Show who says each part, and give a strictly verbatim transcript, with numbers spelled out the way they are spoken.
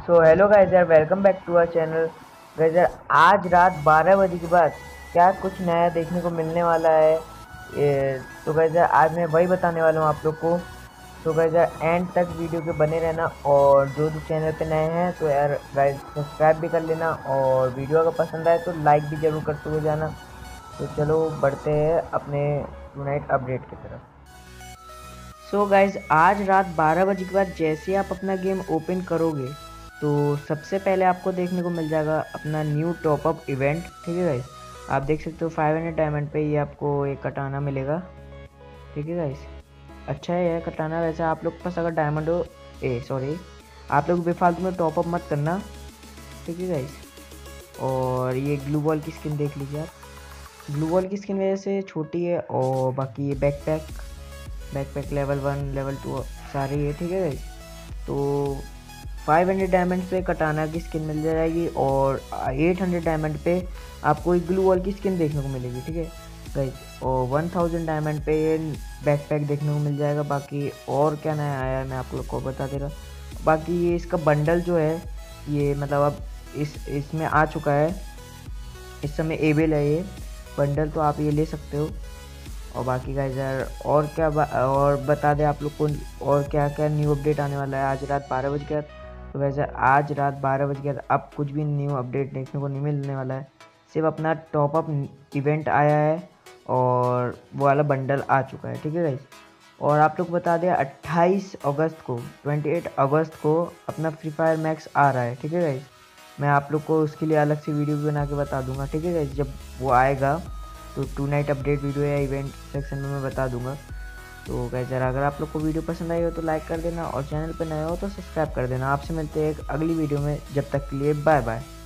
Speaker 1: सो hello guys यार, welcome back to our channel. Guys यार, आज रात बारह बजे के बाद क्या कुछ नया देखने को मिलने वाला है। ये तो गाइस यार, आज मैं वही बताने वाला हूँ आप लोग को। तो गाइस यार, एंड तक वीडियो के बने रहना, और जो भी चैनल पे नए हैं तो यार गाइस सब्सक्राइब भी कर लेना, और वीडियो अगर पसंद आए तो लाइक भी जरूर करते हुए जाना। तो चलो बढ़ते हैं अपने टुनाइट अपडेट की तरफ। सो गाइज, आज रात बारह बजे के बाद जैसे ही आप अपना गेम ओपन करोगे तो सबसे पहले आपको देखने को मिल जाएगा अपना न्यू टॉपअप इवेंट। ठीक है गाइज, आप देख सकते हो फाइव हंड्रेड डायमंड पे ये आपको एक कटाना मिलेगा। ठीक है गाइज, अच्छा है यह कटाना। वैसे आप लोग के पास अगर डायमंड हो, ए सॉरी, आप लोग बेफालतू में टॉपअप मत करना। ठीक है गाइज, और ये ग्लू बॉल की स्किन देख लीजिए आप। ग्लू बॉल की स्किन वजह से छोटी है, और बाकी ये backpack backpack level one level two सारी है। ठीक है गाइस, तो फाइव हंड्रेड डायमंड पे कटाना की स्किन मिल जाएगी, और एट हंड्रेड डायमंड पे आपको एक ग्लू वॉल की स्किन देखने को मिलेगी। ठीक है गाइस, और वन थाउजेंड डायमंड पे बैकपैक देखने को मिल जाएगा। बाकी और क्या नया आया है मैं आप लोग को बता दे रहा। बाकी ये इसका बंडल जो है, ये मतलब अब इस इसमें आ चुका है, इस समय एवेल है ये बंडल, तो आप ये ले सकते हो। और बाकी गाइस यार, और क्या बा, और बता दें आप लोग को, और क्या क्या न्यू अपडेट आने वाला है आज रात बारह बजे के बाद। तो वैसे आज रात बारह बजे के बाद अब कुछ भी न्यू अपडेट देखने को नहीं मिलने वाला है। सिर्फ अपना टॉपअप इवेंट आया है, और वो वाला बंडल आ चुका है। ठीक है गाइस, और आप लोग बता दें अट्ठाईस अगस्त को अट्ठाईस अगस्त को अपना फ्री फायर मैक्स आ रहा है। ठीक है गाइस, मैं आप लोग को उसके लिए अलग से वीडियो भी बना के बता दूंगा। ठीक है गाइस, जब वो आएगा तो टू नाइट अपडेट वीडियो या इवेंट सेक्शन में मैं बता दूंगा। तो गाइस यार, अगर आप लोग को वीडियो पसंद आई हो तो लाइक कर देना, और चैनल पर नए हो तो सब्सक्राइब कर देना। आपसे मिलते हैं एक अगली वीडियो में, जब तक के लिए बाय बाय।